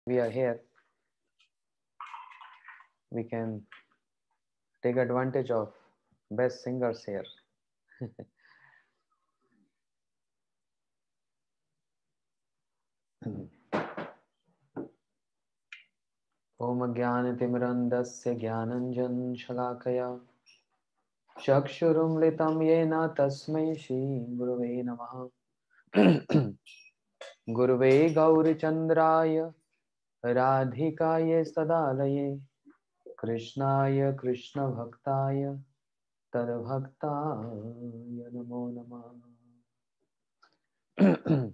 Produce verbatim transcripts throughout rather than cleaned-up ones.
we are here, we can take advantage of best singers here. Om Jnanatimirandasya Jnananjan Shalakaya Chakshurumlitam Yena Tasmai Shri Gurave Namaha. Gurave Gauri Chandraya Radhikaye Sadalaye Krishnaya Krishna Bhaktaya Tadbhaktaya Namo Namah.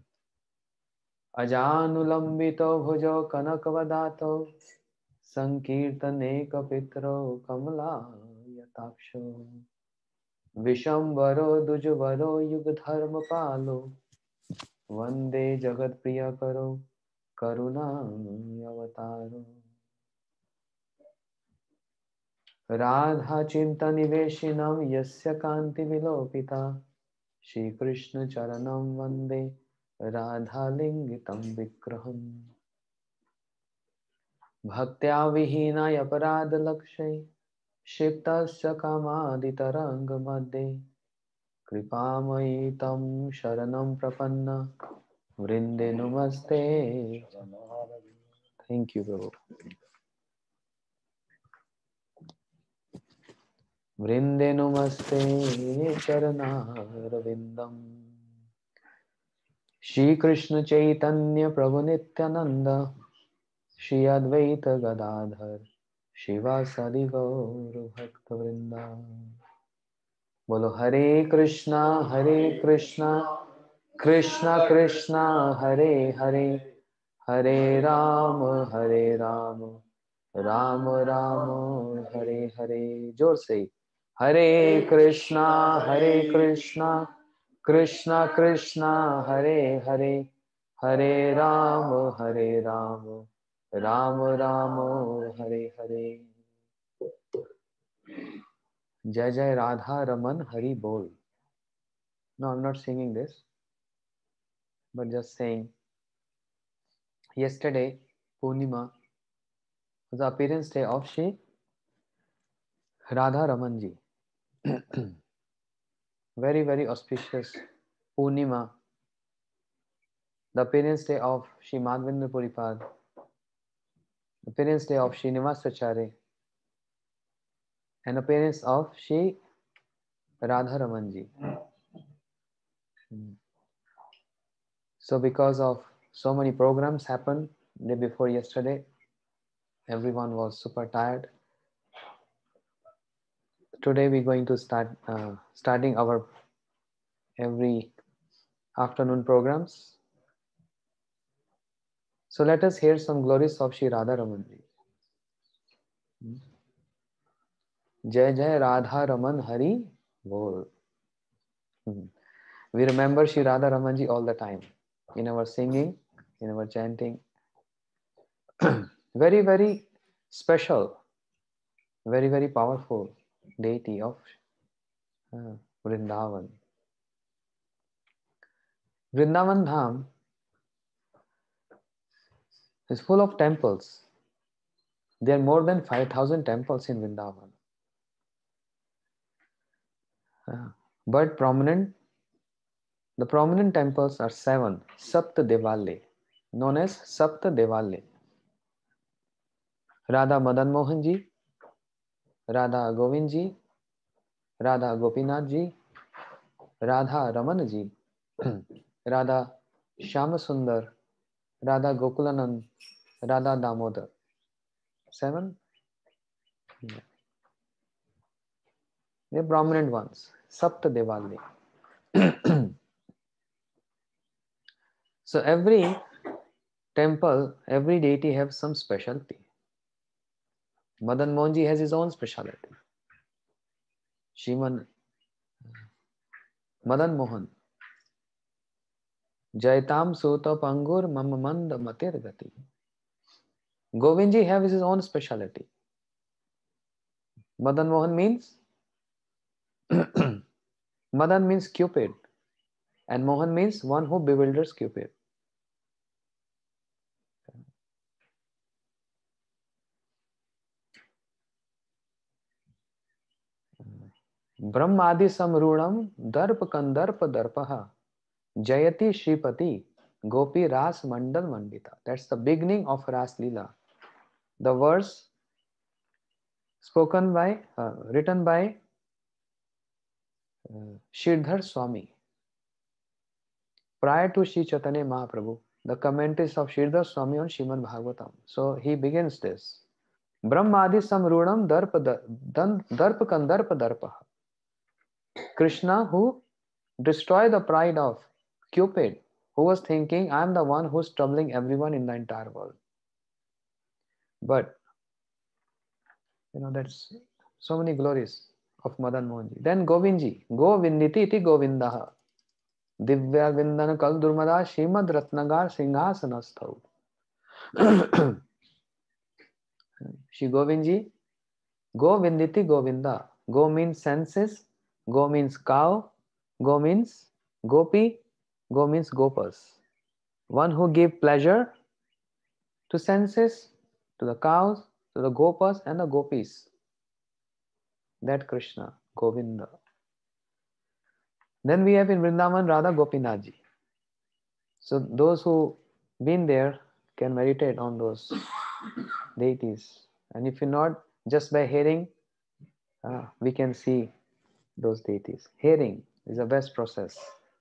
Ajanulambito bhujo kanakavadato Sankirtane kapitro kamala yataksho Vishambaro dujvaro yugadharma palo Vande jagat priya karo karuna avataro Radha chinta niveshinam yasya kanti vilopita Shri Krishna charanam vande Radha lingitam vigraham Bhaktya vihina aparad lakshay Shiptasya kamaditaranग madde Kripamayi tam sharanam prapanna Vrinde namaste. Thank you, Prabhu. Vrinde namaste charanarvindam Shri Krishna Chaitanya Prabhu Nityananda Shri Advaita Gadadhar Shivasadi Gaur Bhakta Vrinda Bolo Hare Krishna Hare Krishna Krishna Krishna Hare Hare Hare Ram Hare Ram Ram Ram Hare Hare. जोर से Hare Krishna Hare Krishna Krishna Krishna Hare Hare Hare Ram Hare Ram Ram Ram Hare Hare. Jai Jai Radha Raman Hari Bol. No, I'm not singing this, but just saying. Yesterday, Purnima was the appearance day of Shri Radha Ramanji. Very, very auspicious Purnima, the appearance day of Shri Madhavendra Puripad, the appearance day of Shri Nivasacharya, and appearance of Shri Radha Ramanji. So because of so many programs happened day before yesterday, everyone was super tired. Today we're going to start uh, starting our every afternoon programs. So let us hear some glories of Shri Radha Ramanji. Jai Jai Radha Raman Hari Bol. We remember Shri Radha Ramanji all the time in our singing, in our chanting. Very, very special, very, very powerful deity of uh, Vrindavan. Vrindavan Dham is full of temples. There are more than five thousand temples in Vrindavan. Uh, but prominent, the prominent temples are seven, Sapta Devale, known as Sapta Devale. Radha Madan Mohan Ji, Radha Govind Ji, Radha Gopinath Ji, Radha Raman Ji, Radha Shyama Sundar, Radha Gokulanand, Radha Damodar. Seven? Yeah. They're prominent ones. Sapta Devali. So every temple, every deity has some specialty. Madan Mohan Ji has his own specialty. Shriman Madan Mohan. Jaitam Sota Pangur Mamamand Matir Gati. Govindji has his own specialty. Madan Mohan means Madan means Cupid, and Mohan means one who bewilders Cupid. Brahmadi samrunam darp kandarp darpaha jayati Shripati Gopi Ras Mandal Mandita. That's the beginning of Ras Leela. The verse spoken by, uh, written by uh, Sridhar Swami prior to Sri Chaitanya Mahaprabhu. The commentaries of Sridhar Swami on Srimad Bhagavatam. So he begins this. Brahmadi samrunam darp darp kandarp darpaha. Krishna, who destroyed the pride of Cupid, who was thinking, I am the one who's troubling everyone in the entire world. But, you know, that's so many glories of Madan Mohanji. Then Govindji, Govinditi iti Govindaha, Divya Vindana Kal Durmada Shrimad Ratnagar Singhasanasthav. Shri Govindji, Govinditi Govinda. Go means senses, Go means cow, Go means gopi, Go means gopas. One who gave pleasure to senses, to the cows, to the gopas and the gopis. That Krishna, Govinda. Then we have in Vrindavan Radha Gopinathji. So those who been there can meditate on those deities. And if you're not, just by hearing, uh, we can see those deities. Hearing is the best process.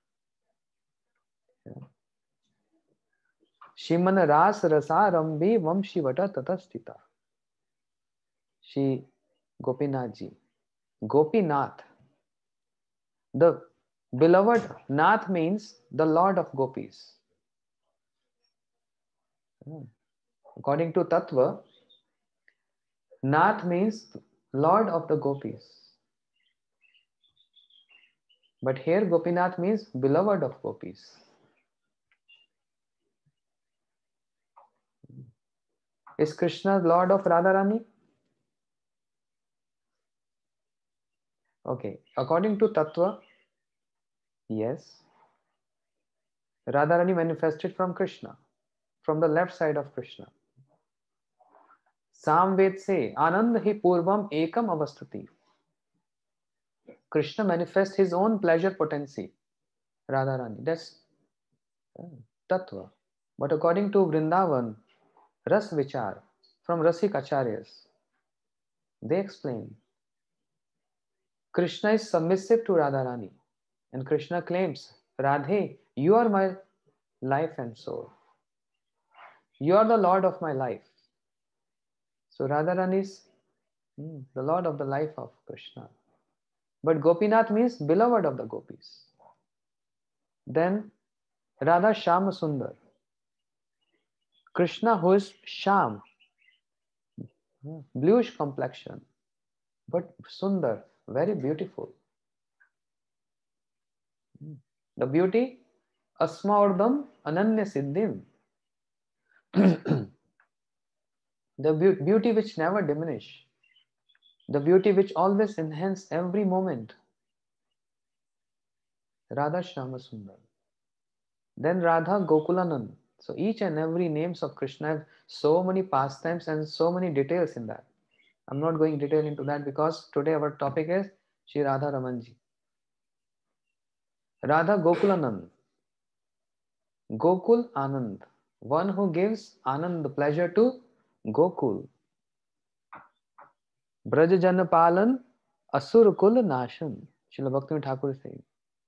Shiman Ras Rasa Rambi Vam Shivata Tatastita. Shri Gopinathji. Gopinath. The beloved Nath means the Lord of Gopis. According to Tattva, Nath means Lord of the Gopis. But here Gopinath means beloved of Gopis. Is Krishna Lord of Radharani? Okay, according to Tattva, yes. Radharani manifested from Krishna, from the left side of Krishna. Samved se Anand hi purvam ekam avastati. Krishna manifests his own pleasure potency. Radharani, that's uh, Tattva. But according to Vrindavan, Ras Vichar, from Rasik Acharyas, they explain Krishna is submissive to Radharani, and Krishna claims, Radhe, you are my life and soul. You are the Lord of my life. So Radharani is hmm, the Lord of the life of Krishna. But Gopinath means beloved of the gopis. Then Radha Shama Sundar. Krishna, who is Sham, bluish complexion, but Sundar, very beautiful. The beauty, Asmaurdam Ananya Siddhim. The beauty which never diminish. The beauty which always enhance every moment. Radha Shama Sundar. Then Radha Gokulanand. So each and every names of Krishna have so many pastimes and so many details in that. I'm not going detail into that because today our topic is Shri Radha Ramanji. Radha Gokulanand. Gokul Anand. One who gives Anand, the pleasure to Gokul. Braj Jan Palan Asur Kul Nashan. Srila Bhaktivinoda Thakur saying.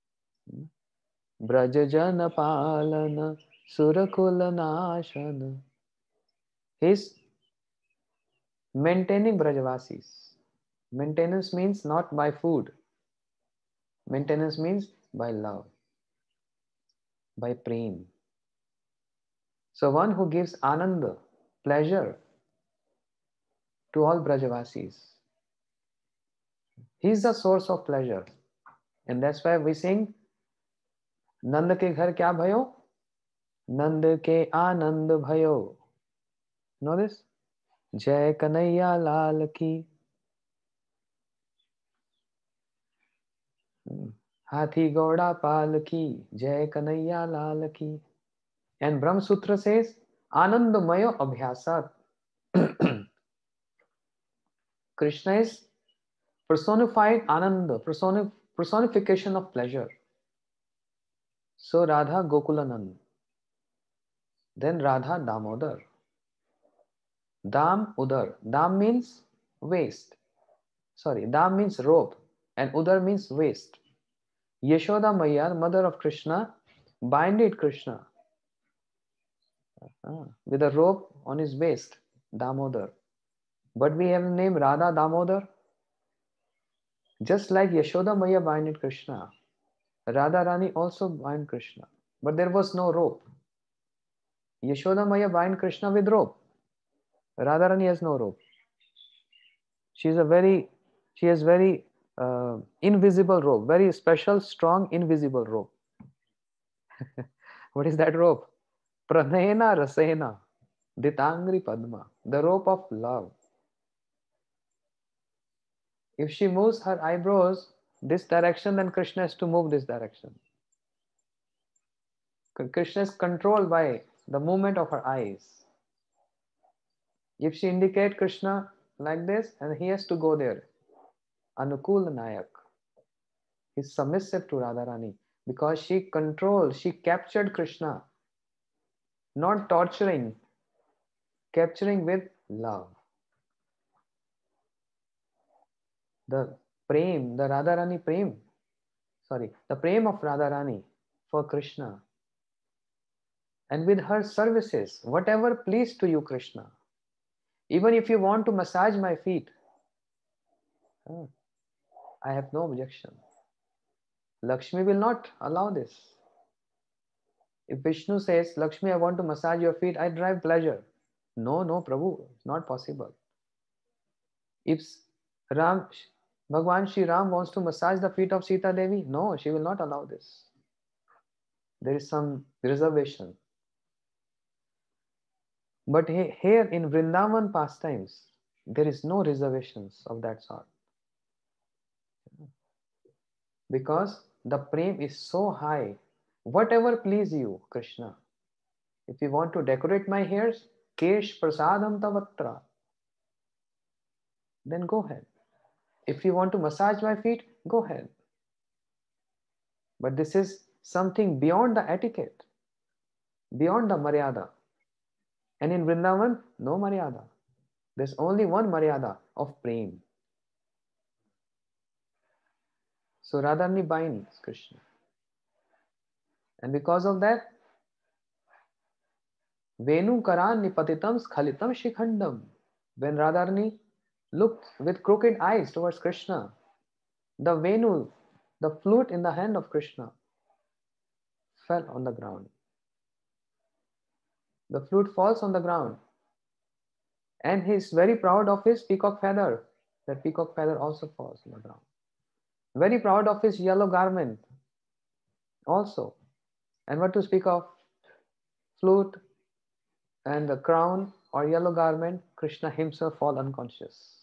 Braj Jan Palan Surakul Nashan. He's maintaining Brajavasis. Maintenance means not by food. Maintenance means by love, by prem. So one who gives ananda, pleasure, to all Brajavasis. He is the source of pleasure. And that's why we sing, Nand ke ghar kya bhayo? Nand ke anand bhayo. Know this? Jai Kanaiya Lal ki. Hathi Gauda Pal ki. Jai Kanaiya Lal ki. And Brahma Sutra says, Anandamayo Abhyasat. Krishna is personified Ananda, personi- personification of pleasure. So Radha Gokulanand. Then Radha Damodar. Dam Udar. Dam means waist. Sorry, Dam means rope and Udar means waist. Yashoda Maya, mother of Krishna, binded Krishna uh, with a rope on his waist, Damodar. But we have the name Radha Damodar. Just like Yashoda Maya binded Krishna, Radha Rani also bind Krishna. But there was no rope. Yashoda Maya bind Krishna with rope. Radharani has no rope. She is a very, she has very uh, invisible rope, very special, strong, invisible rope. What is that rope? Pranayana Rasena Ditangri Padma, the rope of love. If she moves her eyebrows this direction, then Krishna has to move this direction. Krishna is controlled by the movement of her eyes. If she indicates Krishna like this, and he has to go there. Anukul Nayak. He's submissive to Radharani because she controlled, she captured Krishna, not torturing, capturing with love. The prem, the Radharani prem, sorry, the prem of Radharani for Krishna. And with her services, whatever pleased to you, Krishna. Even if you want to massage my feet, I have no objection. Lakshmi will not allow this. If Vishnu says, Lakshmi, I want to massage your feet, I derive pleasure. No, no, Prabhu, it's not possible. If Ram, Bhagwan Shri Ram wants to massage the feet of Sita Devi, no, she will not allow this. There is some reservation. But here in Vrindavan pastimes, there is no reservations of that sort. Because the prem is so high. Whatever please you, Krishna. If you want to decorate my hairs, Kesh Prasadam Tavatra, then go ahead. If you want to massage my feet, go ahead. But this is something beyond the etiquette, beyond the Maryada. And in Vrindavan, no Maryada. There's only one Maryada of Prem. So Radharani binds Krishna. And because of that, Venu Karan Nipatitam Skhalitam Shikhandam. When Radharani looked with crooked eyes towards Krishna, the Venu, the flute in the hand of Krishna, fell on the ground. The flute falls on the ground. And he is very proud of his peacock feather. That peacock feather also falls on the ground. Very proud of his yellow garment also. And what to speak of flute and the crown or yellow garment, Krishna himself fall unconscious.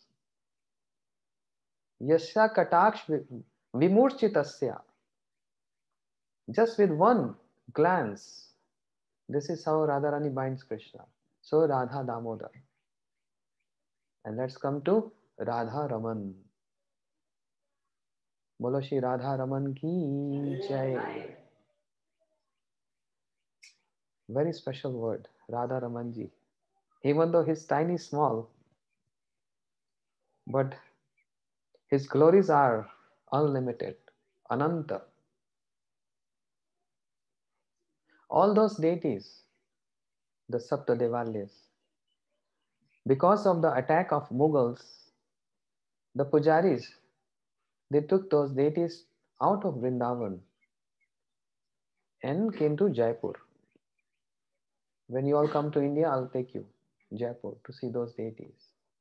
Yasya kataksh vimurchitasya. Just with one glance, this is how Radharani binds Krishna. So Radha Damodar. And let's come to Radha Raman. Bolo Shri Radha Raman ki jai. Very special word, Radha Ramanji. Even though he's tiny, small, but his glories are unlimited, Ananta. All those deities, the Sapta Devalyas, because of the attack of Mughals, the Pujaris, they took those deities out of Vrindavan and came to Jaipur. When you all come to India, I'll take you Jaipur to see those deities.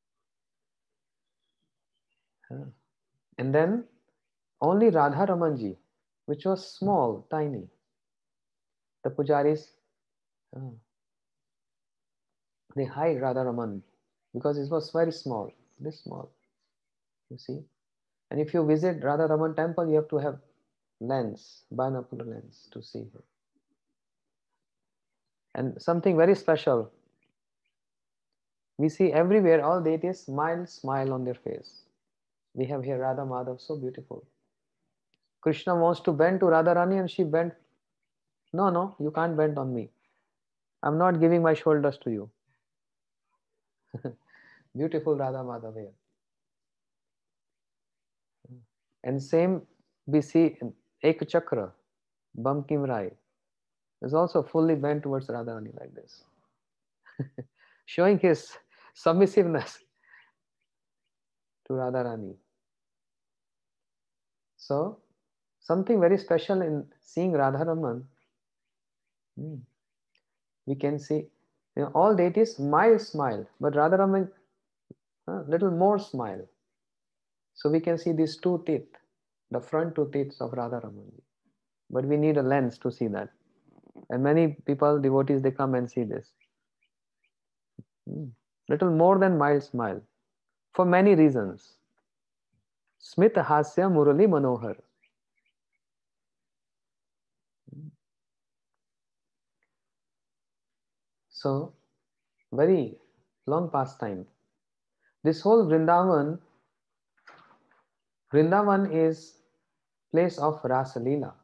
And then only Radha Ramanji, which was small, tiny, the Pujaris, uh, they hide Radha Raman because it was very small, this small, you see. And if you visit Radha Raman temple, you have to have lens, binocular lens to see her. And something very special, we see everywhere all deities smile, smile on their face. We have here Radha Madhav, so beautiful. Krishna wants to bend to Radharani and she bent. No, no, you can't bend on me. I'm not giving my shoulders to you. Beautiful Radha Madhav here. And same we see in Ek Chakra, Bankim Rai is also fully bent towards Radharani like this, showing his submissiveness to Radharani. So, something very special in seeing Radharaman, hmm, we can see, you know, all deities mild smile, but Radharaman a uh, little more smile. So we can see these two teeth, the front two teeth of Radharaman. But we need a lens to see that. And many people, devotees, they come and see this. Hmm. Little more than mild smile, for many reasons. Smita Hasya Murali Manohar. So, very long past time. This whole Vrindavan, Vrindavan is place of Rasa Leela,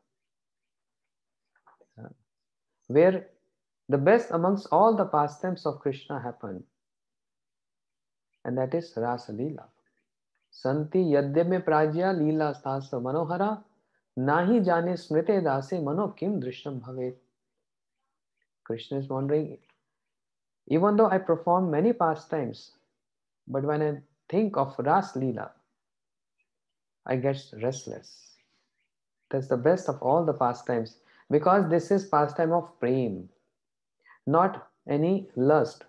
where the best amongst all the pastimes of Krishna happen, and that is Rasa Leela. Santi yadya prajya leela sthasa manohara nahi jane smrite dase mano kim drishyam bhavet. Krishna is wondering, even though I perform many pastimes, but when I think of Ras Leela, I get restless. That's the best of all the pastimes, because this is pastime of prem, not any lust.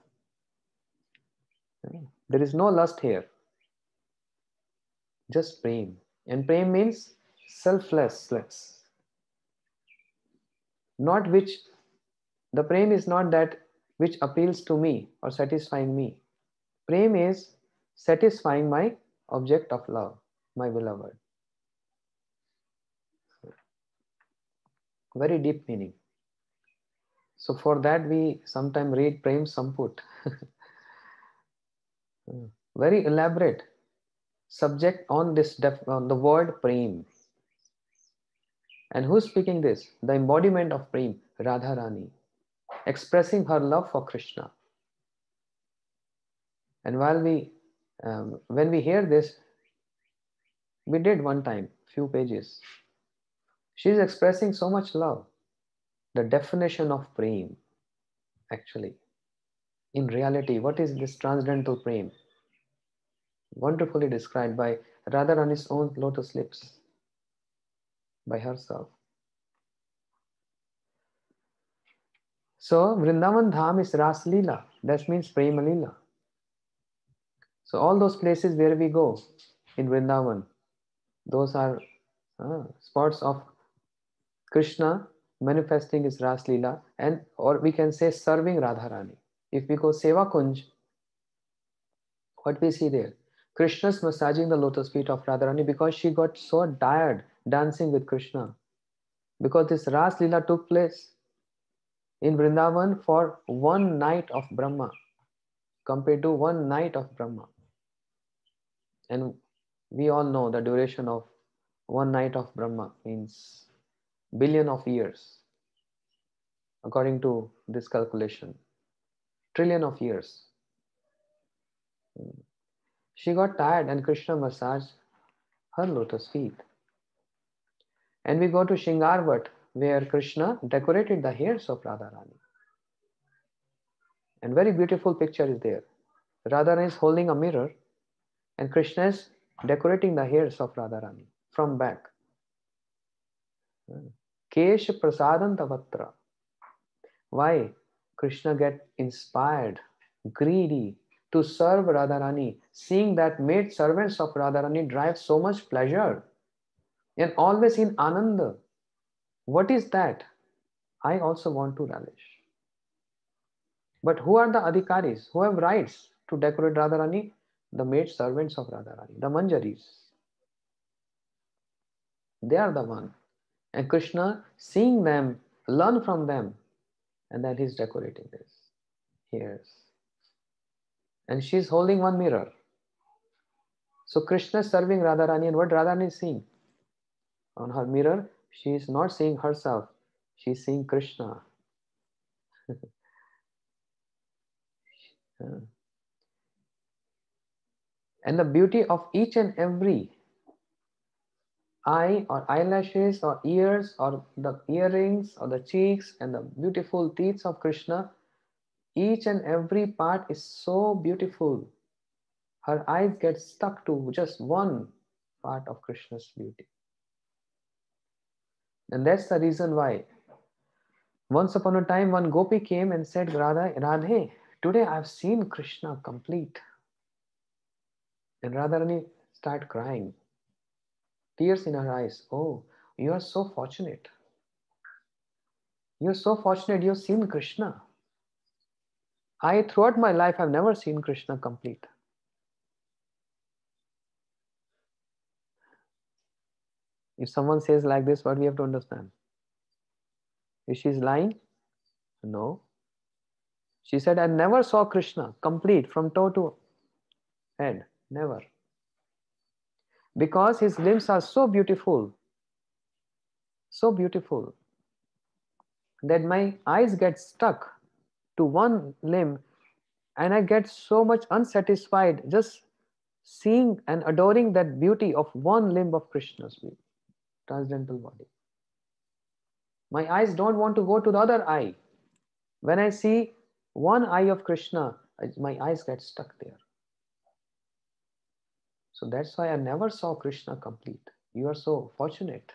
There is no lust here, just prem. And prem means selflessness. Not which, the prem is not that which appeals to me or satisfying me. Prem is satisfying my object of love, my beloved. Very deep meaning. So for that we sometimes read Prem Samput. Very elaborate subject on this def- on the word Prem. And who's speaking this? The embodiment of Prem, Radharani, expressing her love for Krishna. And while we, um, when we hear this, we did one time, few pages. She is expressing so much love. The definition of Prem, actually. In reality, what is this transcendental Prem? Wonderfully described by Radharani's own lotus lips, by herself. So, Vrindavan Dham is Ras Leela, that means Prema Leela. So, all those places where we go in Vrindavan, those are uh, spots of Krishna manifesting his Ras Leela, and or we can say serving Radharani. If we go Seva Kunj, what we see there? Krishna's massaging the lotus feet of Radharani because she got so tired dancing with Krishna. Because this Ras Leela took place in Vrindavan for one night of Brahma, compared to one night of Brahma. And we all know the duration of one night of Brahma means billion of years, according to this calculation. Trillion of years. She got tired and Krishna massaged her lotus feet. And we go to Shingarvat, where Krishna decorated the hairs of Radharani. And very beautiful picture is there. Radharani is holding a mirror and Krishna is decorating the hairs of Radharani from back. Kesh Prasadantavatra. Why? Krishna get inspired, greedy to serve Radharani, seeing that maid servants of Radharani drive so much pleasure and always in Ananda. What is that? I also want to relish. But who are the adhikaris? Who have rights to decorate Radharani? The maid servants of Radharani, the Manjaris. They are the one. And Krishna, seeing them, learn from them, and then he's decorating this. Here's. And she's holding one mirror. So Krishna is serving Radharani, and what Radharani is seeing on her mirror, she is not seeing herself, she is seeing Krishna. And the beauty of each and every eye or eyelashes or ears or the earrings or the cheeks and the beautiful teeth of Krishna, each and every part is so beautiful. Her eyes get stuck to just one part of Krishna's beauty. And that's the reason why once upon a time one gopi came and said, Radha, Radhe, today I've seen Krishna complete. And Radharani started crying, tears in her eyes. Oh, you are so fortunate. You're so fortunate you've seen Krishna. I, throughout my life, I've never seen Krishna complete. If someone says like this, what we have to understand? If she's lying? No. She said, I never saw Krishna complete from toe to head. Never. Because his limbs are so beautiful, so beautiful, that my eyes get stuck to one limb and I get so much unsatisfied just seeing and adoring that beauty of one limb of Krishna's transcendental body. My eyes don't want to go to the other eye. When I see one eye of Krishna, my eyes get stuck there. So that's why I never saw Krishna complete. You are so fortunate.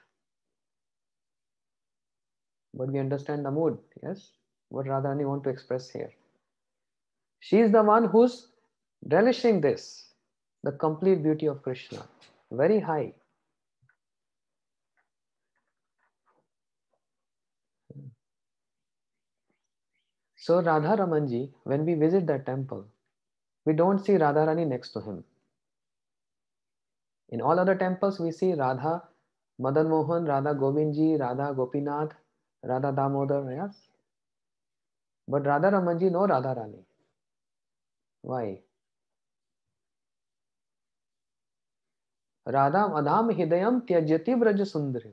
But we understand the mood, yes? What Radharani want to express here. She is the one who's relishing this, the complete beauty of Krishna. Very high. So Radha Ramanji, when we visit that temple, we don't see Radharani next to him. In all other temples, we see Radha, Madan Mohan, Radha Govindji, Radha Gopinath, Radha Damodar, yes? But Radha Ramanji, no Radha Rani. Why? Radha Madham Hidayam Tyajati Vraja Sundarim.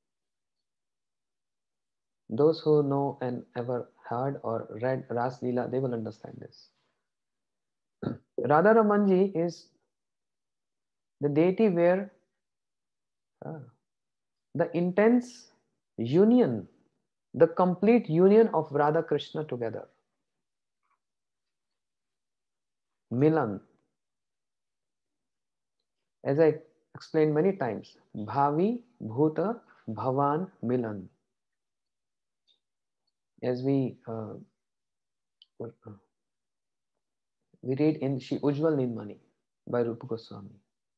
Those who know and ever heard or read Ras Leela, they will understand this. Radha Ramanji is the deity where uh, the intense union, the complete union of Radha Krishna together. Milan. As I explained many times, Bhavi, Bhuta, Bhavan, Milan. As we uh, we read in Shri Ujjwal Nilmani by Rupa Goswami.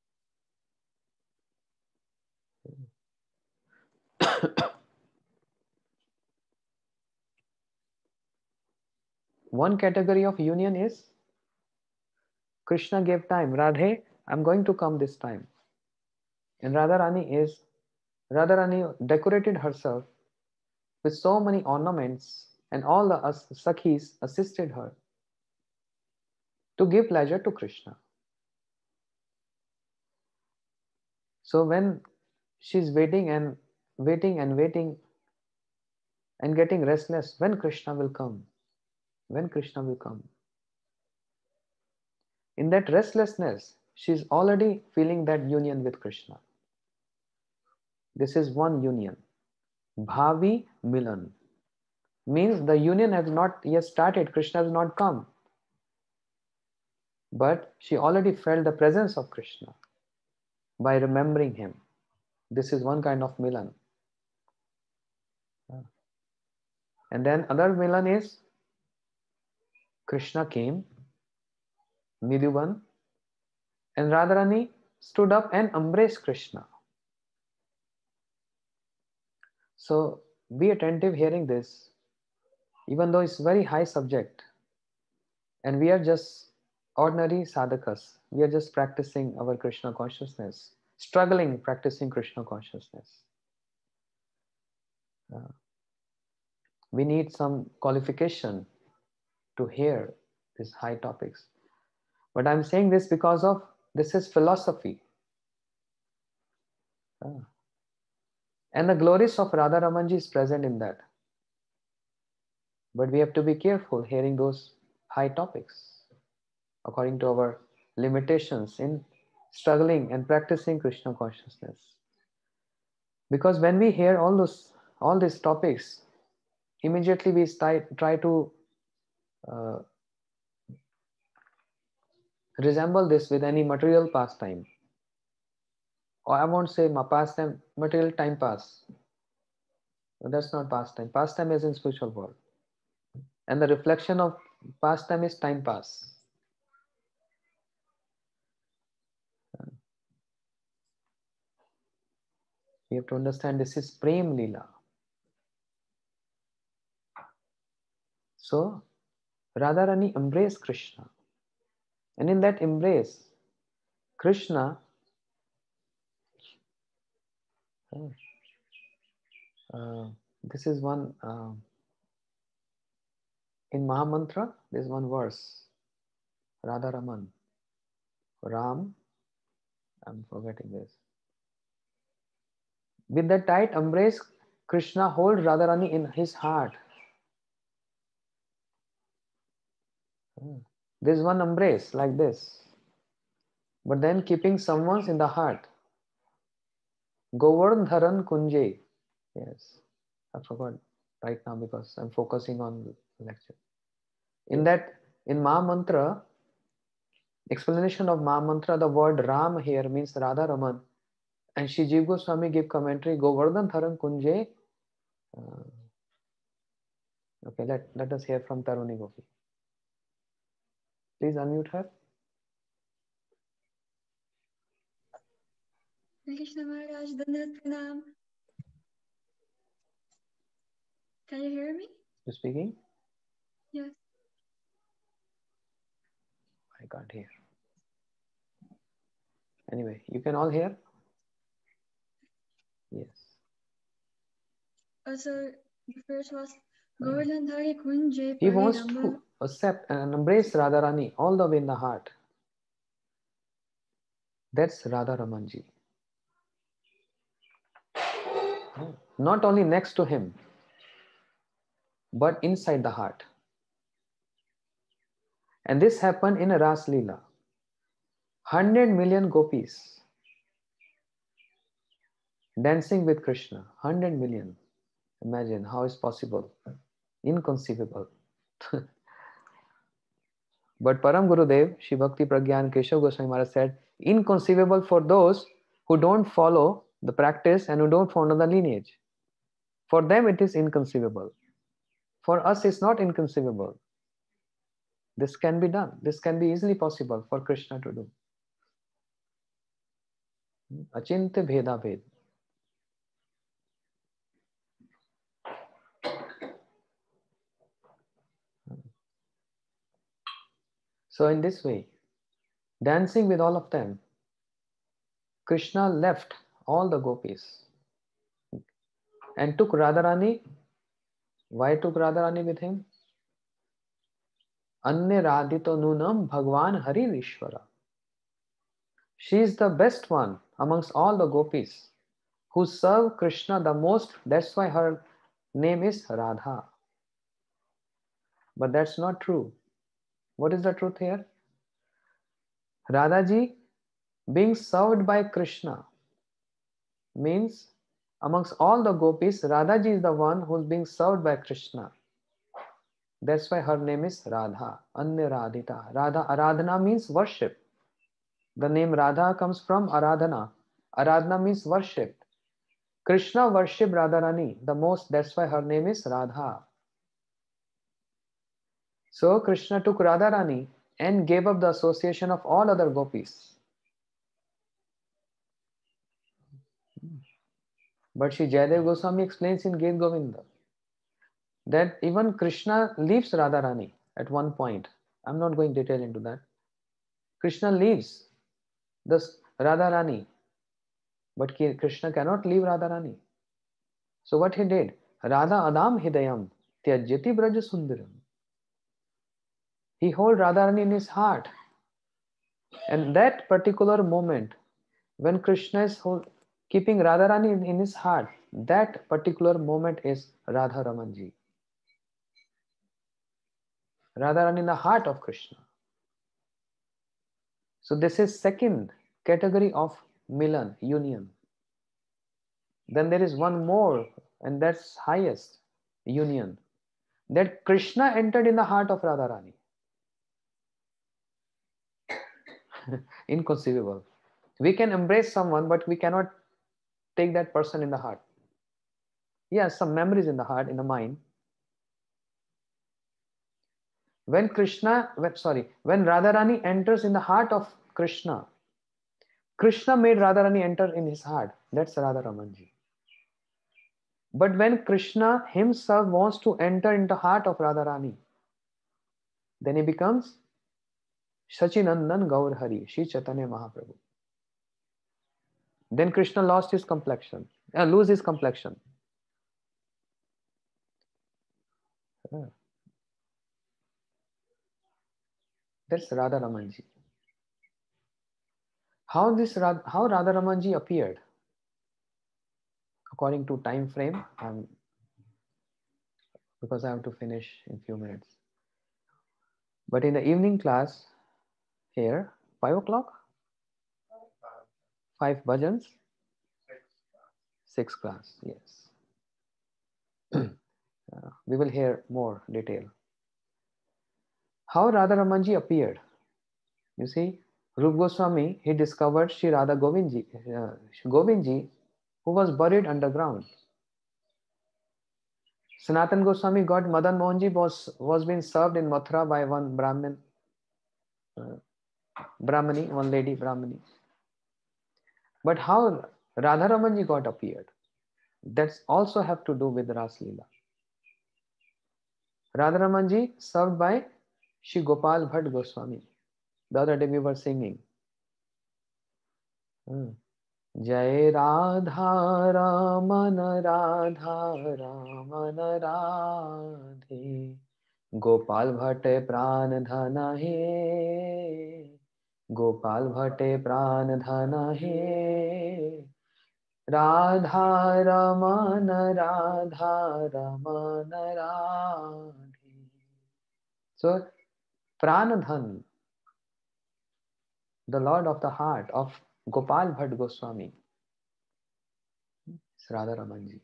One category of union is Krishna gave time. Radhe, I'm going to come this time. And Radharani is, Radharani decorated herself with so many ornaments and all the Sakhis assisted her to give pleasure to Krishna. So when she's waiting and waiting and waiting and getting restless, when Krishna will come, when Krishna will come. In that restlessness, she's already feeling that union with Krishna. This is one union. Bhavi Milan. Means the union has not yet started, Krishna has not come. But she already felt the presence of Krishna by remembering him. This is one kind of Milan. And then other Milan is Krishna came, Nidhuban, and Radharani stood up and embraced Krishna. So be attentive hearing this, even though it's very high subject. And we are just ordinary sadhakas. We are just practicing our Krishna consciousness, struggling practicing Krishna consciousness. Uh, we need some qualification to hear these high topics. But I'm saying this because of This is philosophy. Ah. And the glories of Radha Ramanji is present in that. But we have to be careful hearing those high topics according to our limitations in struggling and practicing Krishna consciousness. Because when we hear all those all these topics, immediately we try, try to uh, resemble this with any material pastime. Or I won't say my pastime, material time pass. That's not pastime. Pastime is in spiritual world. And the reflection of pastime is time pass. We have to understand this is Prem Leela. So, Radharani embraced Krishna. And in that embrace, Krishna uh, this is one uh, in Mahamantra, there's one verse, Radha Raman. Ram, I'm forgetting this. With that tight embrace, Krishna holds Radharani in his heart. There's one embrace like this, but then keeping someone's in the heart. Govardhan Kunje. Yes, I forgot right now because I'm focusing on the lecture. In that, in Mahamantra, explanation of Mahamantra, the word Ram here means Radha Raman. And Shri Jiva Goswami give commentary, Govardhan Dharan Kunje. Uh, okay, let, let us hear from Taruni Gopi. Please unmute her. Krishna Maharaj, Dandavat Pranam. Can you hear me? You speaking? Yes. I can't hear. Anyway, you can all hear? Yes. Also, the first was Govardhan Dhari Kunje. He wants to accept and embrace Radharani all the way in the heart. That's Radha Ramanji. Not only next to him, but inside the heart. And this happened in a Ras Leela. Hundred million gopis dancing with Krishna. Hundred million. Imagine how is possible. Inconceivable. But Param Gurudev, Shri Bhakti Pragyan Keshav Goswami Maharaj said, inconceivable for those who don't follow the practice and who don't follow the lineage. For them it is inconceivable. For us it's not inconceivable. This can be done. This can be easily possible for Krishna to do. Achintya Bheda Bhed. So in this way, dancing with all of them, Krishna left all the gopis and took Radharani. Why took Radharani with him? Anya Radhito Nunam Bhagwan Hari Ishvara. She is the best one amongst all the gopis who serve Krishna the most. That's why her name is Radha. But that's not true. What is the truth here? Radhaji being served by Krishna means amongst all the gopis, Radhaji is the one who is being served by Krishna. That's why her name is Radha, Anya Radhita. Radha, Aradhana means worship. The name Radha comes from Aradhana. Aradhana means worship. Krishna worshipped Radharani the most, that's why her name is Radha. So Krishna took Radharani and gave up the association of all other gopis. But Shri Jayadev Goswami explains in Gita Govinda that even Krishna leaves Radharani at one point. I'm not going detail into that. Krishna leaves this Radharani, but Krishna cannot leave Radharani. So what he did? Radha Adam Hidayam Tyajyati Braja Sundaram. He holds Radharani in his heart. And that particular moment, when Krishna is keeping Radharani in, in his heart, that particular moment is Radha Ramanji. Radharani in the heart of Krishna. So this is second category of Milan, union. Then there is one more, and that's highest, union. That Krishna entered in the heart of Radharani. Inconceivable. We can embrace someone, but we cannot take that person in the heart. Yes, some memories in the heart, in the mind. When Krishna, when, sorry, when Radharani enters in the heart of Krishna, Krishna made Radharani enter in his heart. That's Radha Ramanji. But when Krishna himself wants to enter into the heart of Radharani, then he becomes Sachinandan Gaur Hari, Shri Chaitanya Mahaprabhu. Then Krishna lost his complexion, uh, lose his complexion. Yeah. That's Radha Ramanji. How this how Radha Ramanji appeared? According to time frame, um, because I have to finish in few minutes. But in the evening class here, five o'clock, five bhajans, six class. Yes, uh, we will hear more detail. How Radha Ramanji appeared? You see, Rup Goswami, he discovered Shri Radha Govindji, uh, Govindji, who was buried underground. Sanatan Goswami got Madan Mohanji was, was being served in Mathura by one Brahmin, uh, Brahmani, one lady Brahmani. But how Radha Ramanji got appeared? That's also have to do with Ras Leela. Radha Ramanji served by Shri Gopal Bhatt Goswami. The other day we were singing. Hmm. Jai Radha Ramana Radha Ramana Radhe Gopal Bhatte Pran Dhana He Gopal Bhatte Pran Dhana He Radha Ramana Radha Ramana Radhe. So Pranadhan, the Lord of the heart of Gopal Bhatt Goswami, is Radha Ramanji.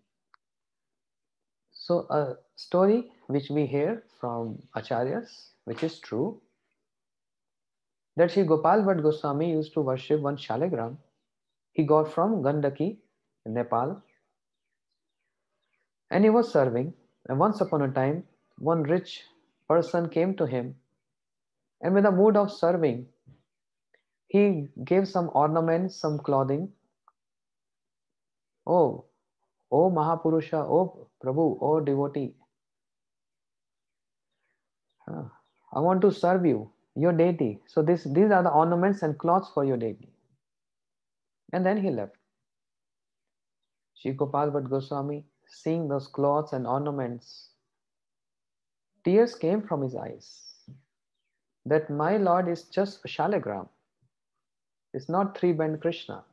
So a story which we hear from Acharyas, which is true, that Shri Gopal Bhatt Goswami used to worship one Shaligram he got from Gandaki, Nepal, and he was serving. And once upon a time, one rich person came to him, and with a mood of serving, he gave some ornaments, some clothing. Oh, oh Mahapurusha, oh Prabhu, oh devotee, uh, I want to serve you, your deity. So this, these are the ornaments and cloths for your deity. And then he left. Shri Gopal Bhatt Goswami, seeing those cloths and ornaments, tears came from his eyes. That my Lord is just a Shaligram. It's not three-band Krishna.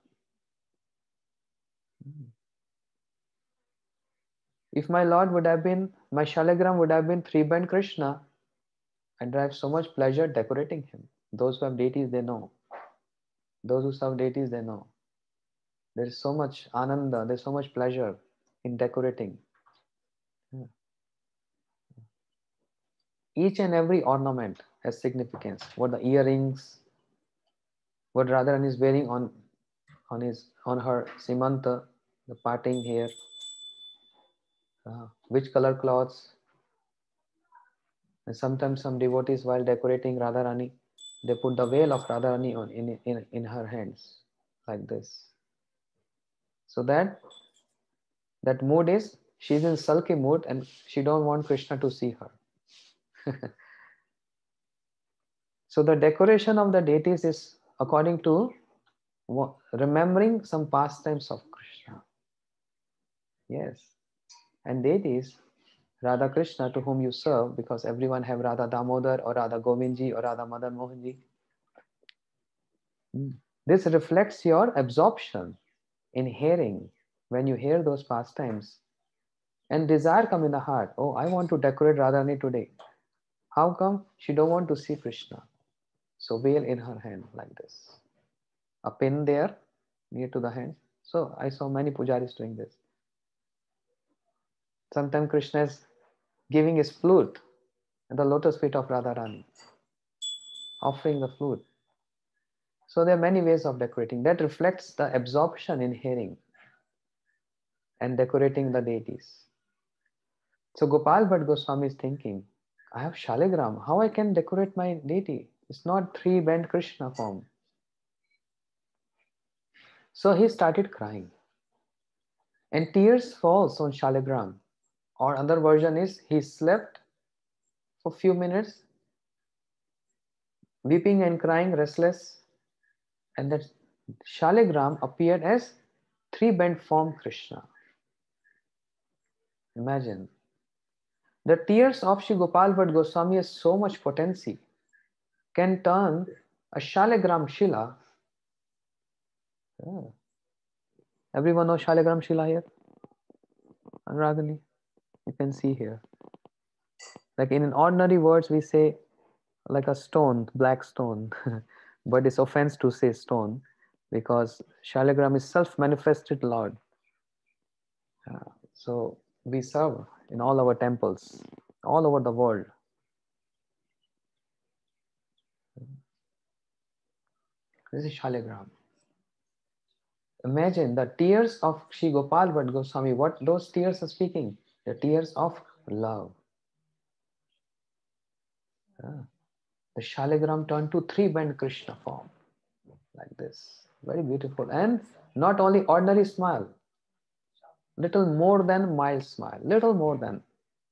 If my Lord would have been, my Shaligram would have been three-band Krishna, I'd have so much pleasure decorating him. Those who have deities, they know. Those who serve deities, they know. There is so much ananda, there's so much pleasure in decorating. Each and every ornament has significance. What the earrings, what Radharani is wearing on, on his on her simanta, the parting here, uh, which color cloths. And sometimes some devotees, while decorating Radharani, they put the veil of Radharani on in, in, in her hands, like this. So that that mood is, she's in sulky mood and she don't want Krishna to see her. So the decoration of the deities is according to remembering some pastimes of Krishna. Yes. And deities, Radha Krishna, to whom you serve, because everyone have Radha Damodar or Radha Govindji or Radha Madan Mohanji. This reflects your absorption in hearing. When you hear those pastimes, and desire come in the heart. Oh, I want to decorate Radharani today. How come? She don't want to see Krishna. So veil in her hand like this. A pin there near to the hand. So I saw many pujaris doing this. Sometimes Krishna is giving his flute at the lotus feet of Radharani, offering the flute. So there are many ways of decorating. That reflects the absorption in hearing and decorating the deities. So Gopal Bhatt Goswami is thinking, I have Shaligram. How I can decorate my deity? It's not three bent Krishna form. So he started crying. And tears falls on Shaligram. Or another version is he slept for few minutes, weeping and crying, restless. And that Shaligram appeared as three bent form Krishna. Imagine. The tears of Shri Gopal Bhatt Goswami has so much potency, can turn a Shaligram Shila. Yeah. Everyone knows Shaligram Shila here? Anuragani, you can see here. Like in ordinary words, we say like a stone, black stone, but it's offense to say stone because Shaligram is self-manifested Lord. Uh, so we serve in all our temples, all over the world. This is Shaligram. Imagine the tears of Shri Gopal Bhatt Goswami, what those tears are speaking? The tears of love. Uh, the Shaligram turned to three-bent Krishna form, like this. Very beautiful. And not only ordinary smile, little more than mild smile, little more than.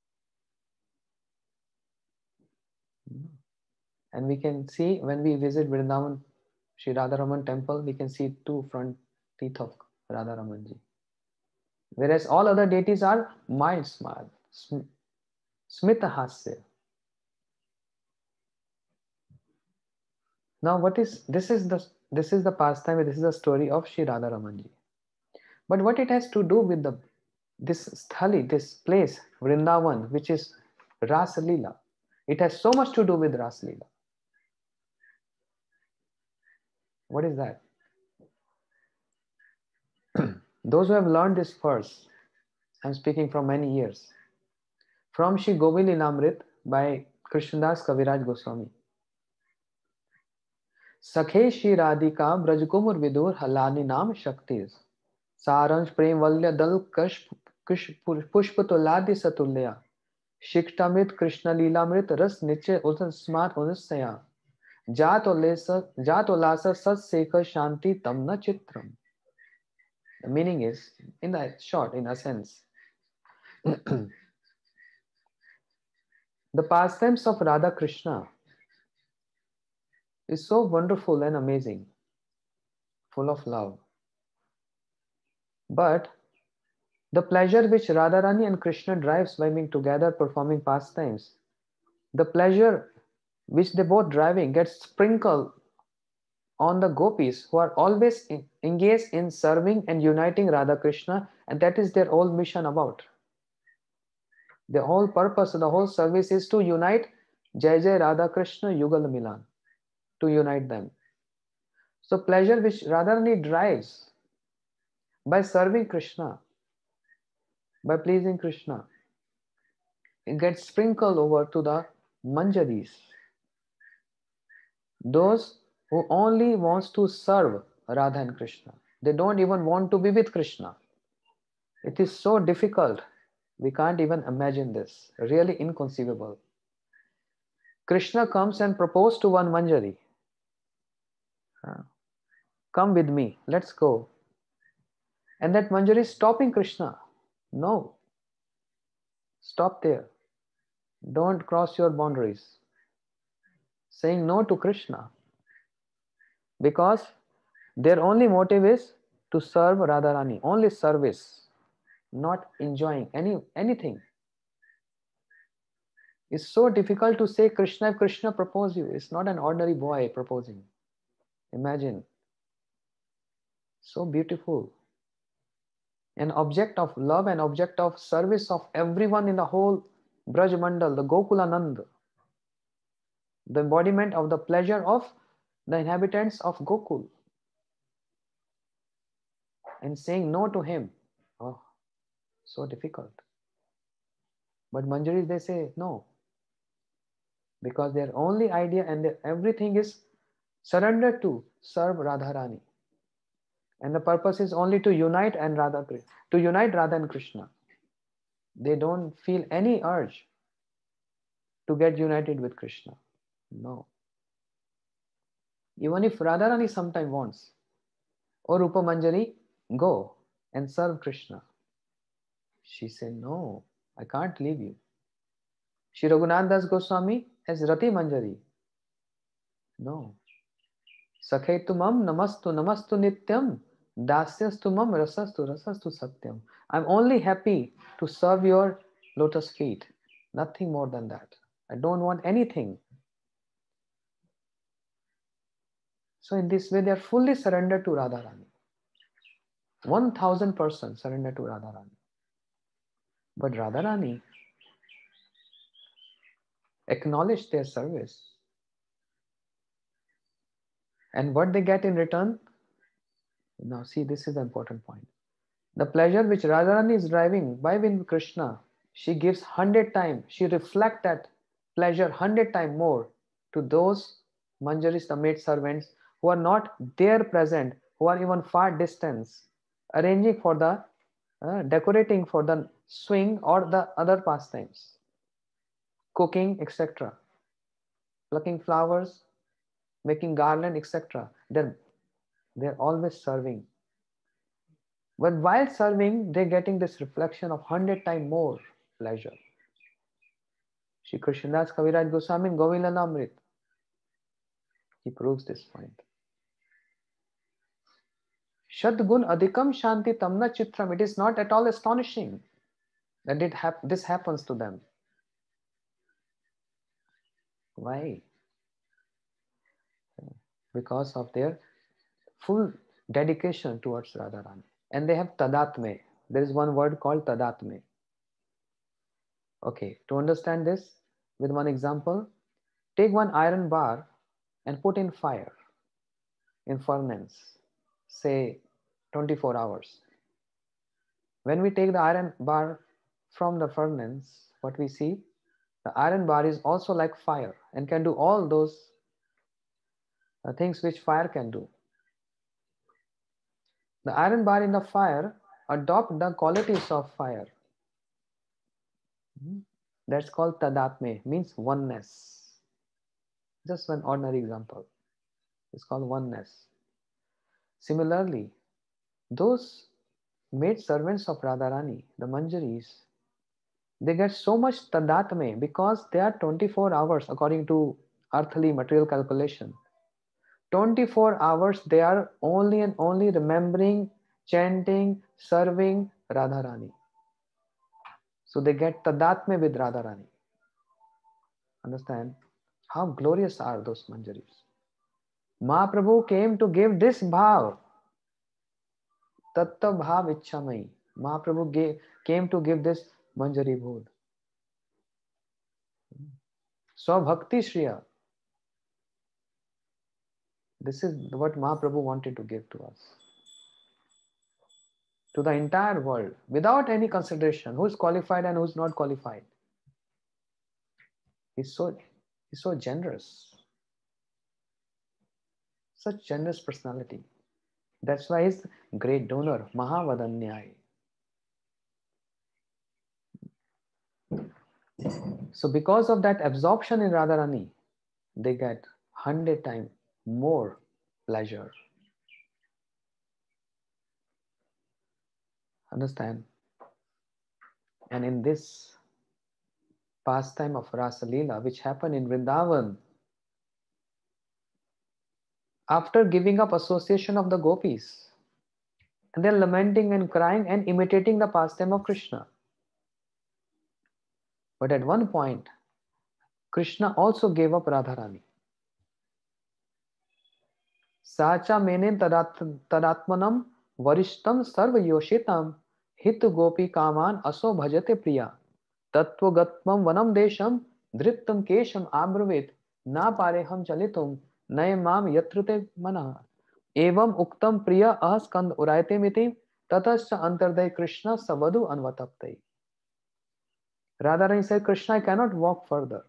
And we can see when we visit Vrindavan, Sri Radharaman temple, we can see two front teeth of Radharamanji. Whereas all other deities are mild smile, smita hasya. Now, what is this? Is the this is the pastime. This is the story of Sri Radharamanji. But what it has to do with the this sthali, this place, Vrindavan, which is Rasa Leela, it has so much to do with Rasa Leela. What is that? Those who have learned this verse, I'm speaking from many years, from Shri Govind Lilamrit by Krishnadas Kaviraj Goswami. Sakhe Shri Radhika Brajkumar Vidur Halani Nam Shaktis Saransh Prem Valya Dal Kash Pushpatuladi Satulya Shiktamit Krishna Lilamrit Ras Niche Usasmat Unasaya Jatolasa Jatolasa Sat Sekar Shanti Tamna Chitram. The meaning is, in the short, in a sense, the pastimes of Radha Krishna is so wonderful and amazing, full of love. But the pleasure which Radharani and Krishna drives by being together performing pastimes, the pleasure which they both driving gets sprinkled on the gopis who are always in, engaged in serving and uniting Radha Krishna, and that is their whole mission about. The whole purpose of the whole service is to unite Jai Jai Radha Krishna Yugal Milan, to unite them. So pleasure which Radharani drives by serving Krishna, by pleasing Krishna, it gets sprinkled over to the Manjaris, those who only wants to serve Radha and Krishna. They don't even want to be with Krishna. It is so difficult. We can't even imagine this. Really inconceivable. Krishna comes and proposes to one Manjari. Come with me. Let's go. And that Manjari is stopping Krishna. No. Stop there. Don't cross your boundaries. Saying no to Krishna. Because their only motive is to serve Radharani. Only service. Not enjoying any anything. It's so difficult to say Krishna, if Krishna propose you. It's not an ordinary boy proposing. Imagine, so beautiful. An object of love, an object of service of everyone in the whole Braj Mandal, the Gokulanand, the embodiment of the pleasure of the inhabitants of Gokul. And saying no to him, oh, so difficult. But Manjaris, they say no, because their only idea and their everything is surrendered to serve Radharani. And the purpose is only to unite and Radha, to unite Radha and Krishna. They don't feel any urge to get united with Krishna. No. Even if Radharani sometime wants, oh Rupa Manjari, go and serve Krishna. She said, no, I can't leave you. Shri Raghunath Das Goswami as Rati Manjari. No. Sakhetumam namastu namastu nityam dasyastumam rasastu rasastu satyam. I'm only happy to serve your lotus feet. Nothing more than that. I don't want anything. So in this way, they are fully surrendered to Radharani. One thousand percent surrendered to Radharani. But Radharani acknowledged their service. And what they get in return? Now see, this is the important point. The pleasure which Radharani is driving by with Krishna, she gives hundred times. She reflects that pleasure hundred times more to those Manjaris, the maid servants, who are not there present, who are even far distance, arranging for the, uh, decorating for the swing or the other pastimes, cooking, et cetera, plucking flowers, making garland, et cetera. They're, they're always serving. But while serving, they're getting this reflection of hundred times more pleasure. Shri Krishnadas Kaviraj Goswami in Govindanamrit, he proves this point. Shadgun adhikam shanti tamna chitram. It is not at all astonishing that it hap this happens to them. Why? Because of their full dedication towards Radharani. And they have tadatme. There is one word called tadatme. Okay, to understand this with one example, take one iron bar and put in fire, in furnace, say twenty-four hours. When we take the iron bar from the furnace, what we see, the iron bar is also like fire and can do all those uh, things which fire can do. The iron bar in the fire adopt the qualities of fire. That's called tadatme, means oneness. Just one ordinary example. It's called oneness. Similarly, those maid servants of Radharani, the Manjaris, they get so much tadatme because they are twenty-four hours according to earthly material calculation. twenty-four hours they are only and only remembering, chanting, serving Radharani. So they get tadatme with Radharani. Understand? How glorious are those Manjaris. Mahaprabhu came to give this bhav. Tatta bhav ichhamai. Mahaprabhu gave, came to give this Manjari Bhod. Swabhakti Shriya. This is what Mahaprabhu wanted to give to us. To the entire world, without any consideration, who is qualified and who is not qualified. He's so, he's so generous. Such generous personality. That's why he's great donor, Mahavadanyai. So because of that absorption in Radharani, they get hundred times more pleasure. Understand? And in this pastime of Rasa Leela, which happened in Vrindavan, after giving up association of the gopis, and they're lamenting and crying and imitating the pastime of Krishna. But at one point, Krishna also gave up Radharani. साचा मेने तदात् तदात्मनम वरिष्ठम सर्वयोषितम हित गोपी कामान असो भजते प्रिया तत्वगत्मं वनम Desam धृप्तम Qeshm आब्रवीत ना पारे हम चलितुम नये माम यत्रते मनः एवं उक्तम प्रिय अहस्कंद उरायते मिति ततश्च अंतर्दय Krishna सवधु अन्वतप्ते. Radharani said, Krishna, I cannot walk further.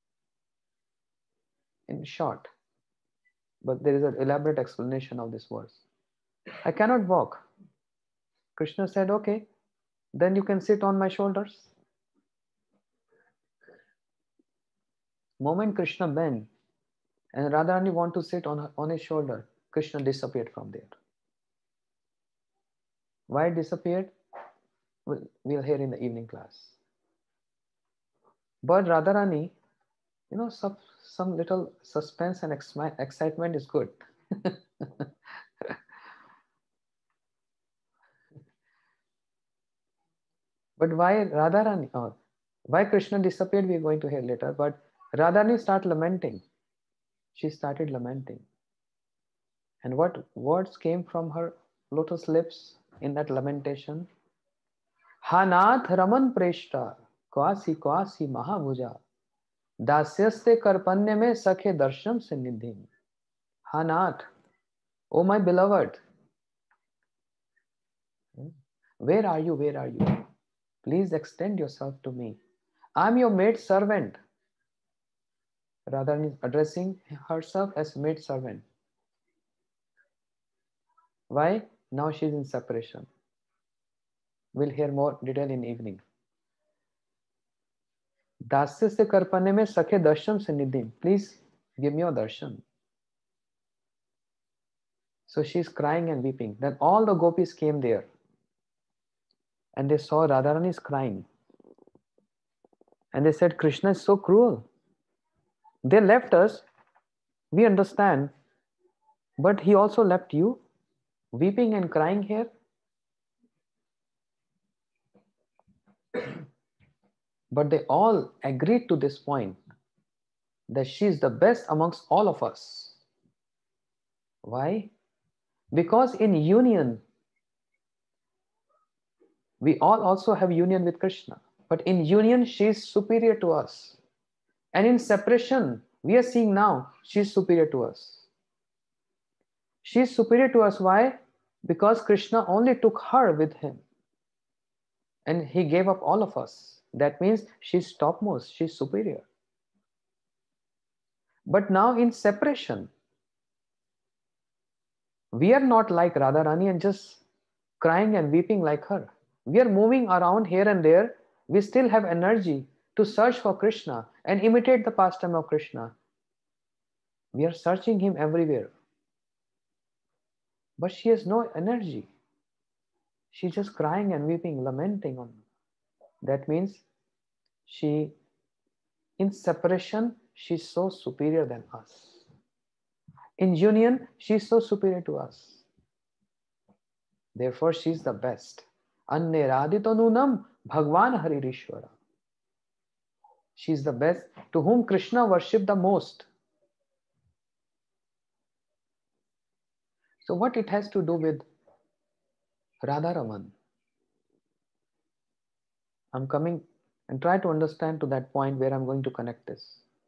In short, but there is an elaborate explanation of this verse. I cannot walk. Krishna said, okay, then you can sit on my shoulders. Moment Krishna bent and Radharani want to sit on, her, on his shoulder, Krishna disappeared from there. Why it disappeared? We'll, we'll hear in the evening class. But Radharani, you know, some, some little suspense and excitement is good. But why Radharani? Oh, why Krishna disappeared, we are going to hear later. But Radharani started lamenting. She started lamenting. And what words came from her lotus lips in that lamentation? Hanath Raman Preshta Kwasi Kwasi Mahabhuja Dasyaste Karpanya me Sakhe Darsham Sinidhim. Hanath, oh my beloved, where are you? Where are you? Please extend yourself to me. I am your maid servant. Radharani is addressing herself as maid servant. Why? Now she is in separation. We'll hear more detail in evening. Dasya se karpane mein sakhe darsham sinidhim. Please give me your darshan. So she is crying and weeping. Then all the gopis came there. And they saw Radharani is crying. And they said, Krishna is so cruel. They left us. We understand. But he also left you. Weeping and crying here. But they all agreed to this point. That she is the best amongst all of us. Why? Because in union, we all also have union with Krishna. But in union, she is superior to us. And in separation, we are seeing now, she is superior to us. She is superior to us. Why? Because Krishna only took her with him. And he gave up all of us. That means she is topmost, she is superior. But now in separation, we are not like Radharani and just crying and weeping like her. We are moving around here and there. We still have energy to search for Krishna and imitate the pastime of Krishna. We are searching him everywhere. But she has no energy. She's just crying and weeping, lamenting on. That means she, in separation, she's so superior than us. In union, she's so superior to us. Therefore, she's the best. Anne Radhitanunam Bhagwan Haririshwara. She's the best, to whom Krishna worshipped the most. So what it has to do with Radharaman? I'm coming and try to understand to that point where I'm going to connect this.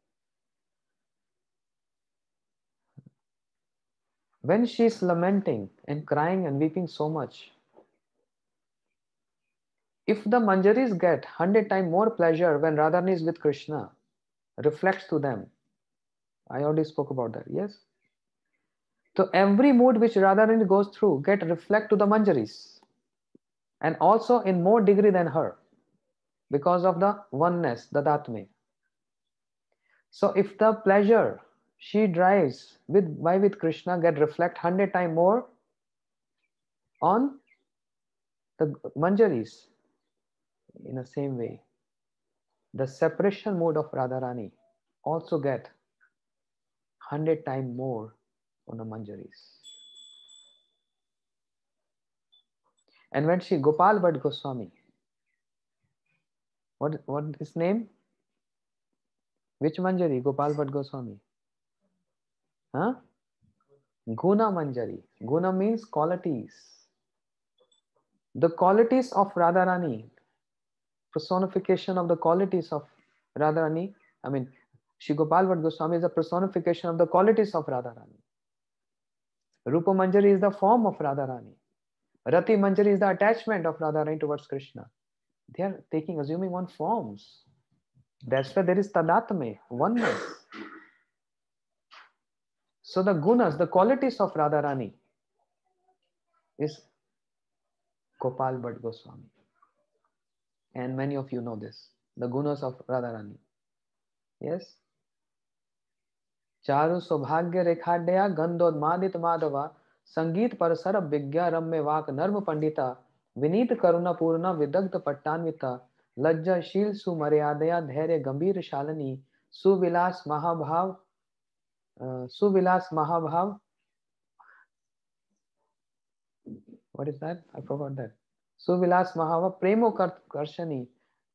When she's lamenting and crying and weeping so much, if the Manjaris get hundred times more pleasure when Radharani is with Krishna, reflects to them. I already spoke about that, yes? So every mood which Radharani goes through get reflect to the Manjaris. And also in more degree than her. Because of the oneness, the Tatme. So if the pleasure she drives with by with Krishna get reflect hundred times more on the Manjaris, in the same way, the separation mode of Radharani also get hundred times more on the Manjaris. And when she Gopal Bhatt Goswami, what what is his name? Which Manjari? Gopal Bhatt Goswami. Huh? Guna Manjari. Guna means qualities. The qualities of Radharani, personification of the qualities of Radharani. I mean, Shri Gopal Bhatt Goswami is a personification of the qualities of Radharani. Rupa Manjari is the form of Radharani. Rati Manjari is the attachment of Radharani towards Krishna. They are taking, assuming one forms. That's why there is tadatme, oneness. So the gunas, the qualities of Radharani is Gopal Bhatt Goswami. And many of you know this. The gunas of Radharani. Yes? Charu Sobhagya Rekhadya Gandhodmadit Madhava Sangeet Parasara Vigya Ramme Vak Narma Pandita Vinit Karuna Purna Vidagdha Pattanvita Lajja Shil Sumaryadaya Dhairya Gambhir Shalani Suvilas Mahabhav uh, Suvilas Mahabhav. What is that? I forgot that. Suvilas Mahabhav Premo Karshani.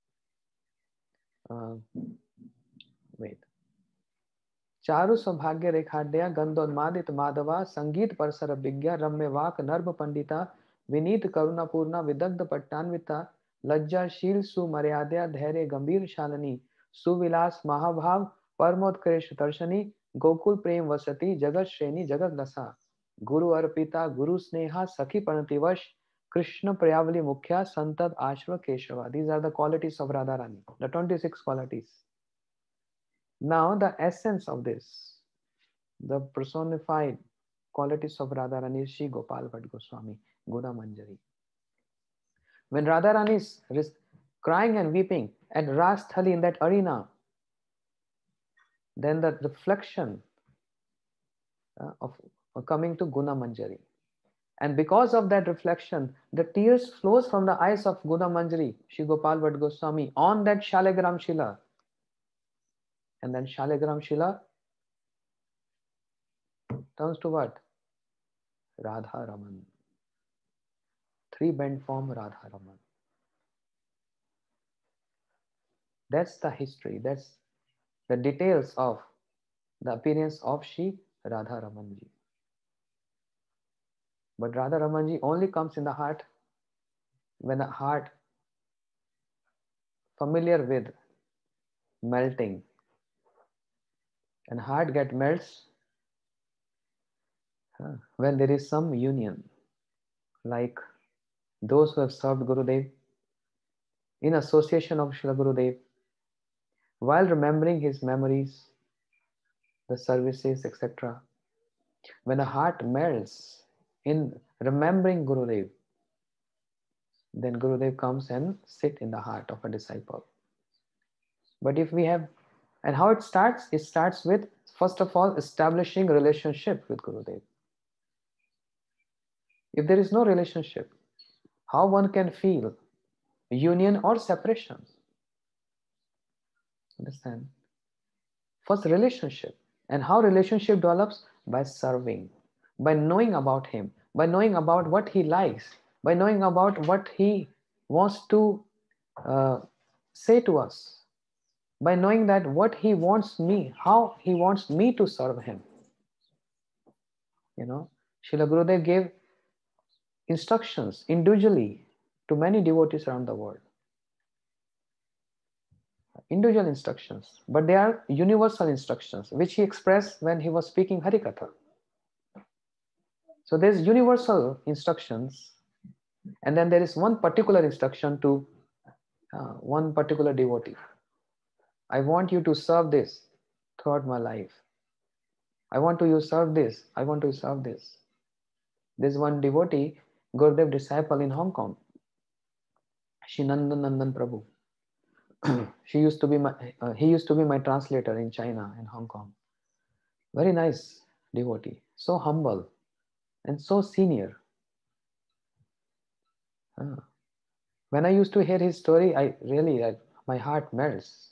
Uh, wait. चारु सौभाग्य रेखाड्या गंधोन्मादित माधवा संगीत परसर विज्ञा रम्य वाक nerve Pandita Vineet करुणा पूर्णा विदग्ध पट्टान्विता लज्जाशील सुमर्यादा धैर्य गंभीर शालिनी सुविलास महाभाव परमोत्कृष्ट दर्शनी गोकुल प्रेम वसती जगत श्रेणी जगत लसा गुरु अर्पिता गुरु स्नेहा सखी प्रणतिवश कृष्ण प्रयावली मुख्या संतत आश्रय केशवा. These are the qualities of Radharani, the twenty-six qualities. Now the essence of this, the personified qualities of Radharani is Shri Gopal Bhatt Goswami, Guna Manjari. When Radharani is crying and weeping at Rasthali in that arena, then the reflection uh, of uh, coming to Guna Manjari. And because of that reflection, the tears flows from the eyes of Guna Manjari, Shri Gopal Bhatt Goswami, on that Shalagram Shila. And then Shalagram Shila turns to what? Radha Raman. Three bent form Radha Raman. That's the history. That's the details of the appearance of Shri Radha Ramanji. But Radha Ramanji only comes in the heart when the heart familiar with melting. And heart get melts uh, when there is some union, like those who have served Gurudev in association of Srila Gurudev, while remembering his memories, the services, et cetera. When the heart melts in remembering Gurudev, then Gurudev comes and sit in the heart of a disciple. But if we have, and how it starts? It starts with, first of all, establishing a relationship with Gurudev. If there is no relationship, how one can feel union or separation? Understand? First, relationship. And how relationship develops? By serving, by knowing about him, by knowing about what he likes, by knowing about what he wants to uh, say to us, by knowing that what he wants me, how he wants me to serve him. You know, Srila Gurudev gave instructions individually to many devotees around the world. Individual instructions, but they are universal instructions, which he expressed when he was speaking Harikatha. So there's universal instructions, and then there is one particular instruction to uh, one particular devotee. I want you to serve this throughout my life. I want to you serve this. I want to serve this. There's one devotee, Gurudev disciple in Hong Kong, Shri Nandan Nandan Prabhu. she used to be my, uh, he used to be my translator in China and Hong Kong. Very nice devotee, so humble and so senior. Uh, when I used to hear his story, I really, I, my heart melts.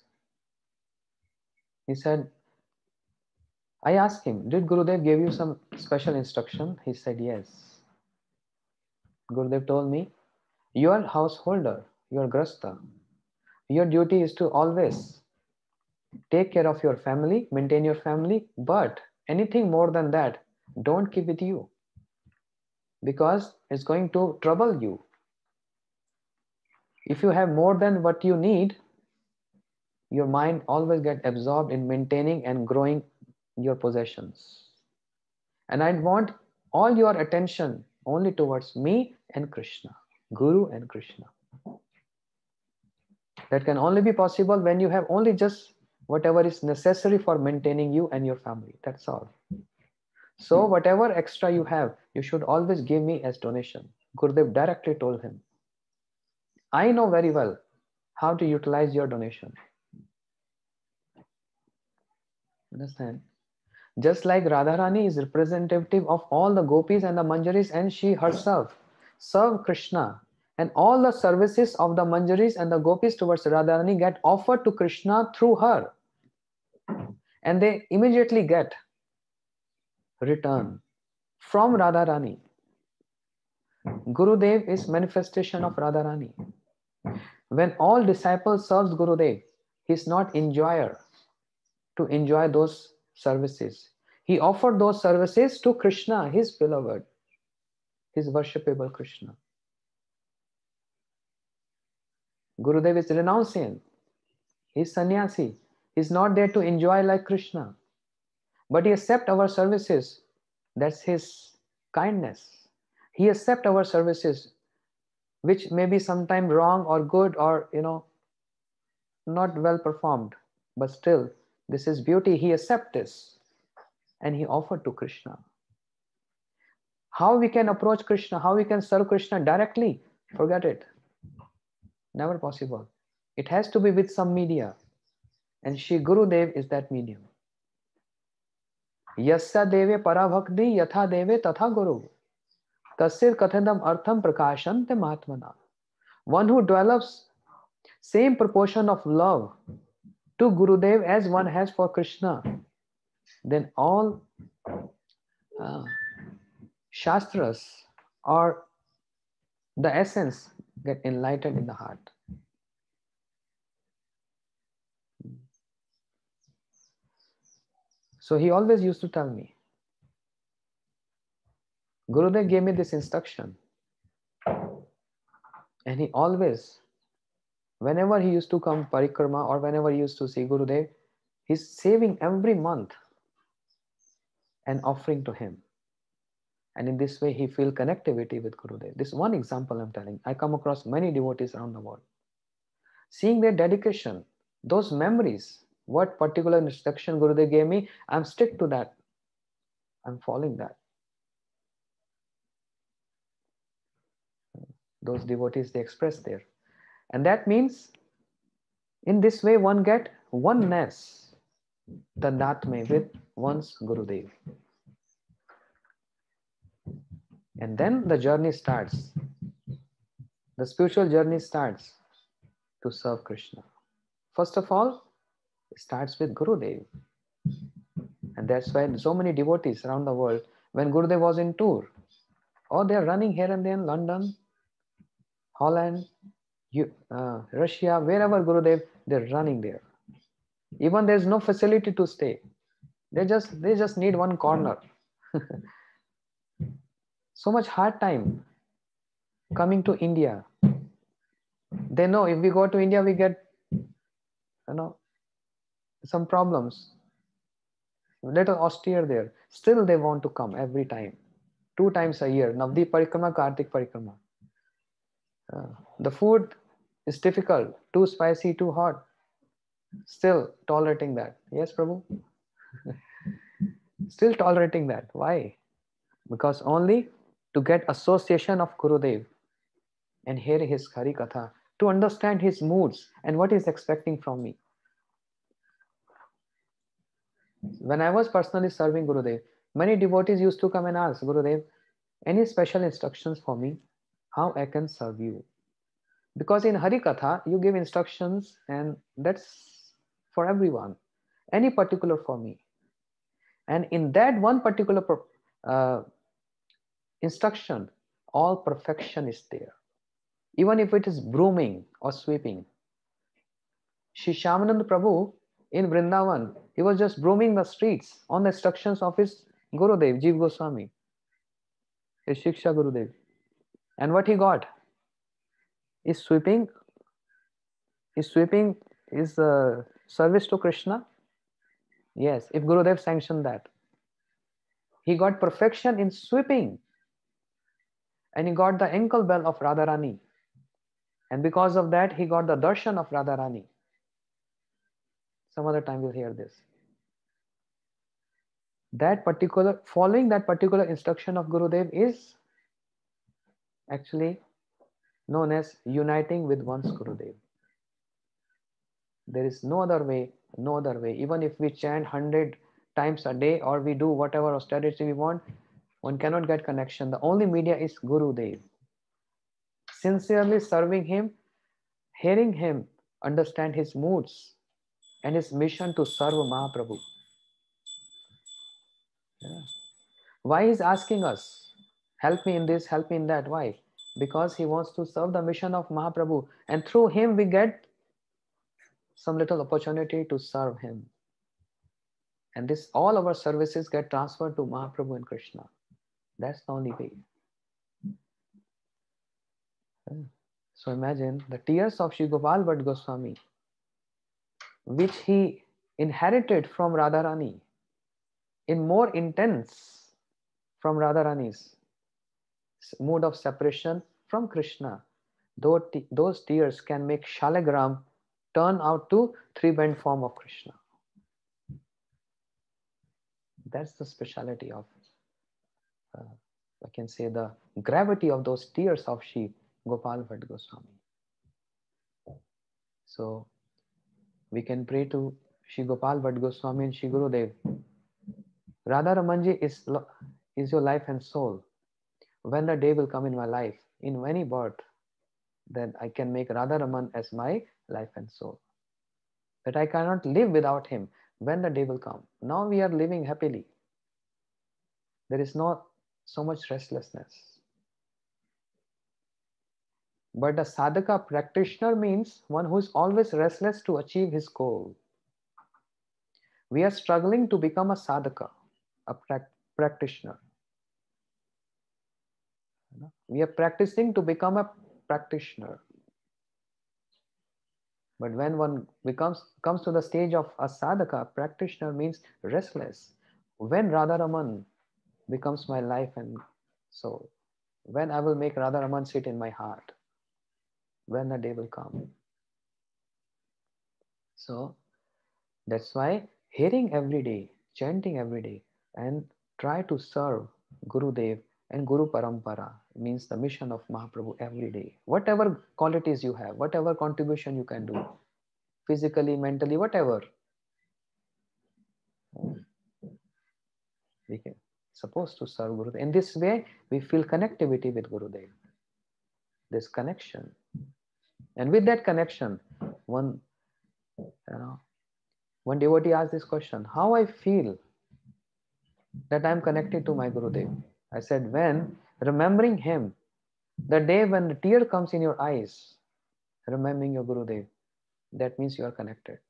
He said, I asked him, did Gurudev give you some special instruction? He said, yes. Gurudev told me, you are householder, you are grasta. Your duty is to always take care of your family, maintain your family, but anything more than that, Don't keep with you, because it's going to trouble you. If you have more than what you need, your mind always gets absorbed in maintaining and growing your possessions. And I want all your attention only towards me and Krishna, Guru and Krishna. That can only be possible when you have only just whatever is necessary for maintaining you and your family. That's all. So whatever extra you have, you should always give me as donation. Gurudev directly told him, I know very well how to utilize your donation. Understand? Just like Radharani is representative of all the gopis and the manjaris, and she herself served Krishna, and all the services of the manjaris and the gopis towards Radharani get offered to Krishna through her, and they immediately get return from Radharani. Gurudev is manifestation of Radharani. When all disciples serves Gurudev, he is not enjoyer to enjoy those services. He offered those services to Krishna, his beloved, his worshipable Krishna. Gurudev is renunciant. He is sannyasi. He is not there to enjoy like Krishna. But he accepts our services. That's his kindness. He accepts our services, which may be sometimes wrong or good or, you know, not well performed. But still, this is beauty. He accepts this. And he offered to Krishna. How we can approach Krishna, how we can serve Krishna directly? Forget it. Never possible. It has to be with some media. And Shri Gurudev is that medium. Yasya deve parabhakti yatha deve tatha guru. Tasir kathadam artham prakashante mahatmana. One who develops same proportion of love to Gurudev as one has for Krishna, then all uh, Shastras or the essence get enlightened in the heart. So he always used to tell me, Gurudev gave me this instruction, and he always, whenever he used to come parikrama or whenever he used to see Gurudev, he's saving every month and offering to him. And in this way, he feels connectivity with Gurudev. This one example I'm telling. I come across many devotees around the world. Seeing their dedication, those memories, what particular instruction Gurudev gave me, I'm stick to that. I'm following that. Those devotees, they express there. And that means, in this way, one get oneness, tadatme, with one's Gurudev. And then the journey starts. The spiritual journey starts to serve Krishna. First of all, it starts with Gurudev. And that's why so many devotees around the world, when Gurudev was in tour, oh, they're running here and there in London, Holland, uh, Russia, wherever Gurudev, they're running there. Even there's no facility to stay. They just, they just need one corner. So much hard time coming to India. They know if we go to India, we get, you know, some problems. Little austere there. Still they want to come every time. Two times a year. Navdeep Parikrama, Kartik Parikrama. Uh, the food is difficult. Too spicy, too hot. Still tolerating that. Yes, Prabhu? Still tolerating that. Why? Because only to get association of Gurudev and hear his Hari Katha, to understand his moods and what he's expecting from me. When I was personally serving Gurudev, many devotees used to come and ask, Gurudev, any special instructions for me? How I can serve you? Because in Hari Katha, you give instructions and that's for everyone. Any particular for me. And in that one particular uh, instruction, all perfection is there. Even if it is brooming or sweeping. Shri Shyamananda Prabhu in Vrindavan, he was just brooming the streets on the instructions of his Gurudev, Jeev Goswami, his Shiksha Gurudev. And what he got is sweeping, is sweeping is uh, service to Krishna. Yes, if Gurudev sanctioned that. He got perfection in sweeping. And he got the ankle bell of Radharani. And because of that, he got the darshan of Radharani. Some other time we'll hear this. That particular, following that particular instruction of Gurudev is actually known as uniting with one's Gurudev. There is no other way, no other way. Even if we chant one hundred times a day or we do whatever austerity we want, one cannot get connection. The only media is Gurudev. Sincerely serving him, hearing him, understand his moods and his mission to serve Mahaprabhu. Yeah. Why he's asking us, help me in this, help me in that? Why? Because he wants to serve the mission of Mahaprabhu, and through him we get some little opportunity to serve him. And this, all our services get transferred to Mahaprabhu and Krishna. That's the only way. So imagine the tears of Shri Gopal Bhatt Goswami, which he inherited from Radharani, in more intense from Radharani's mood of separation from Krishna. Those tears can make Shalagram turn out to three-band form of Krishna. That's the speciality of, uh, I can say, the gravity of those tears of Shri Gopal Bhatt Goswami. So we can pray to Shri Gopal Bhatt Goswami and Shri Gurudev. Radha Ramanji is, is your life and soul. When the day will come in my life, in any birth, then I can make Radha Raman as my life and soul. That I cannot live without him. When the day will come. Now we are living happily. There is not so much restlessness. But a sadhaka practitioner means one who is always restless to achieve his goal. We are struggling to become a sadhaka, a pra practitioner. We are practicing to become a practitioner. But when one becomes comes to the stage of a sadhaka, practitioner means restless. When Radharaman becomes my life and soul, when I will make Radharaman sit in my heart, when the day will come. So that's why hearing every day, chanting every day, and try to serve Gurudev and Guru Parampara means the mission of Mahaprabhu every day. Whatever qualities you have, whatever contribution you can do, physically, mentally, whatever, we can supposed to serve Gurudev. In this way, we feel connectivity with Gurudev. This connection. And with that connection, one, you know, one devotee asked this question, how I feel that I am connected to my Gurudev? I said, when remembering him, the day when the tear comes in your eyes, remembering your Gurudev, that means you are connected.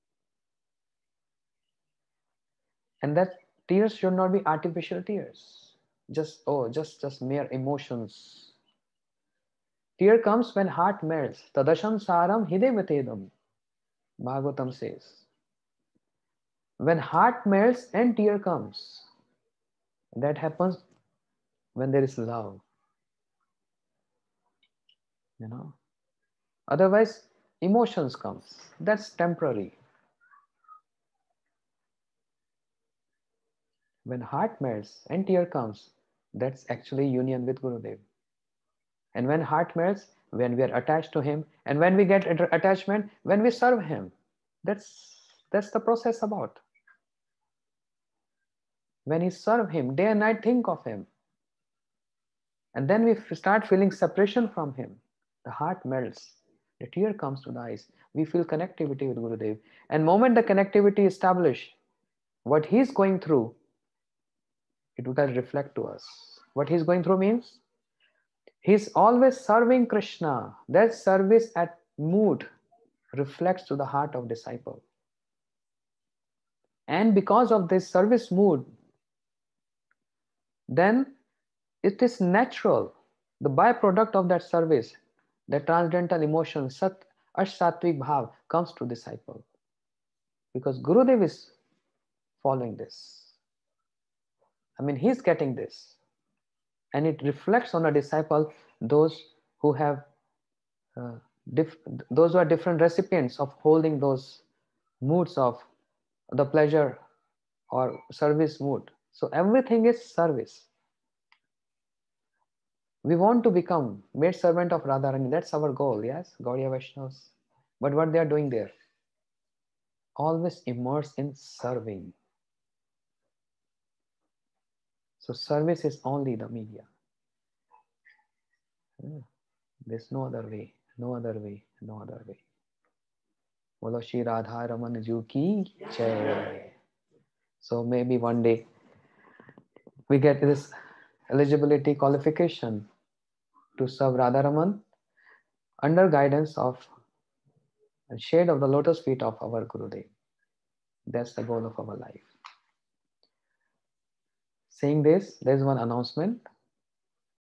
And that tears should not be artificial tears. Just, oh, just, just mere emotions. Tear comes when heart melts. Tadasham saram hidevatedam, Bhagavatam says. When heart melts and tear comes, that happens when there is love. You know, otherwise emotions comes. That's temporary. When heart melts and tear comes, that's actually union with Gurudev. And when heart melts, when we are attached to him, and when we get attachment, when we serve him, that's that's the process about. When we serve him, day and night think of him. And then we start feeling separation from him. The heart melts. The tear comes to the eyes. We feel connectivity with Gurudev. And the moment the connectivity is established, what he's going through, it will reflect to us. What he's going through means, he's always serving Krishna. That service at mood reflects to the heart of disciple. And because of this service mood, then it is natural, the byproduct of that service, the transcendental emotion, Sat, Ash Sattvic Bhav comes to disciple. Because Gurudev is following this. I mean, he's getting this. And it reflects on a disciple, those who have, uh, diff- those who are different recipients of holding those moods of the pleasure or service mood. So everything is service. We want to become maid servant of Radharani. That's our goal, yes, Gaudiya Vaishnavas. But what they are doing there? Always immersed in serving. So service is only the media. There's no other way, no other way, no other way. Bolo Shri Radha Raman Ju ki jai. So maybe one day we get this eligibility qualification to serve Radharaman under guidance of and shade of the lotus feet of our Gurudev. That's the goal of our life. Saying this, there's one announcement.